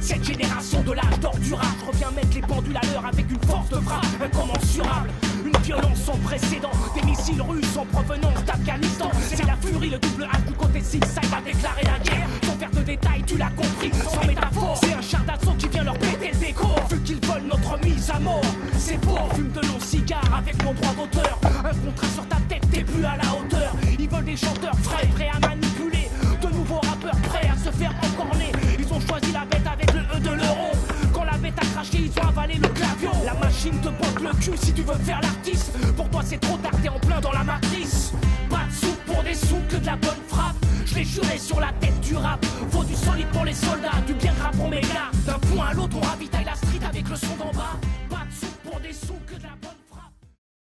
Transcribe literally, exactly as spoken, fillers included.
Cette génération de l'âge d'or du rap revient mettre les pendules à l'heure avec une force de frappe incommensurable. Une violence sans précédent, des missiles russes en provenance d'Afghanistan. C'est la furie, le double H du côté six, ça va déclarer la guerre. Sans faire de détails, tu l'as compris, sans métaphore. C'est un char d'assaut qui vient leur péter le décor. Vu qu'ils veulent notre mise à mort, c'est pour fume de longs cigares avec mon droit d'auteur. Un contrat sur ta tête, t'es plus à la hauteur. Ils veulent des chanteurs frais, prêts à manipuler. De nouveaux rappeurs prêts à se faire encorner. Ils ont choisi la bête avec le E de l'euro. Quand la bête a craché, ils ont avalé le clavier. La machine te botte le cul si tu veux faire l'artiste. Pour toi c'est trop tard, t'es en plein dans la matrice. Pas de sous pour des sous, que de la bonne frappe. Je l'ai juré sur la tête du rap. Faut du solide pour les soldats, du bien gras pour mes gars. D'un point à l'autre on ravitaille la street avec le son d'en bas. Pas de sous pour des sous.